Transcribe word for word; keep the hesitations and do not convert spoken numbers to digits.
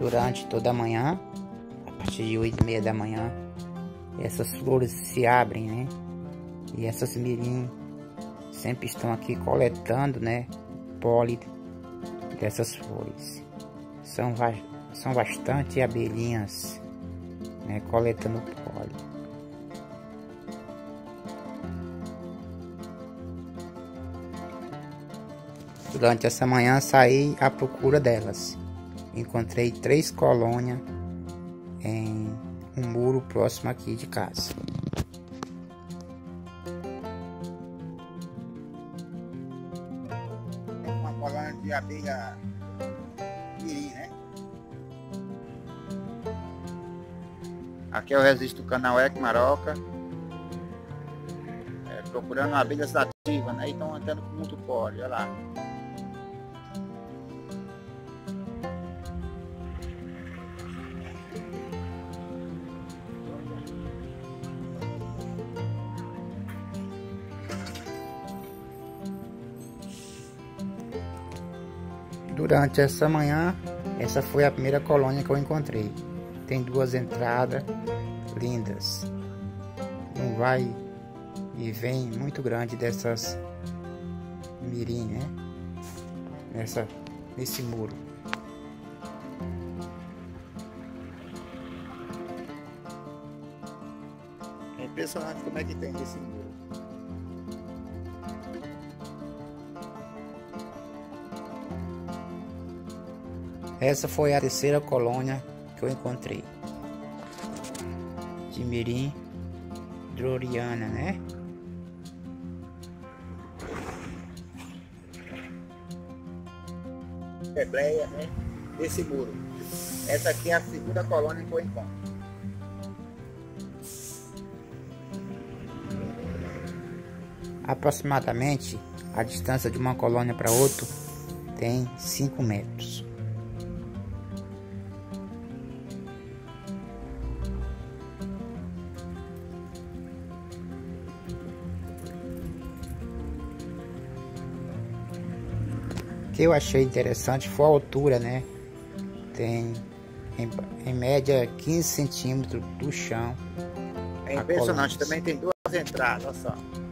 durante toda a manhã, a partir de oito e meia da manhã. Essas flores se abrem, né? E essas mirim sempre estão aqui coletando, né, pólen dessas flores. São, são bastante abelhinhas, né, coletando pólen. Durante essa manhã saí à procura delas. Encontrei três colônias em um muro próximo aqui de casa. Uma colônia de abelha mirim, né? Aqui eu resisto do canal Ec Maroca, é, procurando abelhas nativas, né? E estão andando com muito pólen, olha lá. Durante essa manhã, essa foi a primeira colônia que eu encontrei. Tem duas entradas lindas. Um vai e vem muito grande dessas mirim, né? Nessa, nesse muro. É impressionante como é que tem esse muro. Essa foi a terceira colônia que eu encontrei. De mirim droriana, né? Hebreia, né? Desse muro. Essa aqui é a segunda colônia que eu encontro. Aproximadamente a distância de uma colônia para outra tem cinco metros. O que eu achei interessante foi a altura, né? Tem em, em média quinze centímetros do chão. É impressionante, também tem duas entradas, olha só.